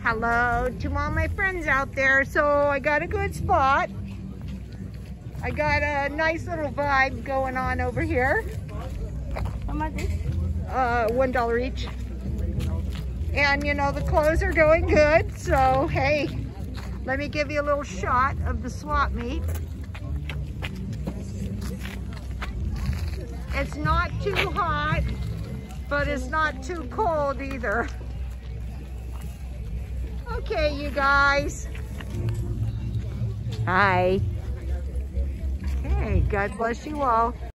Hello to all my friends out there. So I got a good spot. I got a nice little vibe going on over here. How much is $1 each. And you know, the clothes are going good. So hey, let me give you a little shot of the Swapmeet. It's not too hot, but it's not too cold either. Okay, you guys. Hi. Okay, God bless you all.